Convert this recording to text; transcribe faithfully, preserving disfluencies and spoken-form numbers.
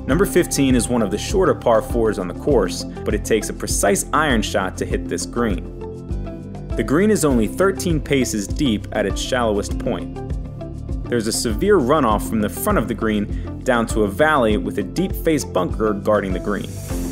Number fifteen is one of the shorter par fours on the course, but it takes a precise iron shot to hit this green. The green is only thirteen paces deep at its shallowest point. There's a severe runoff from the front of the green down to a valley with a deep face bunker guarding the green.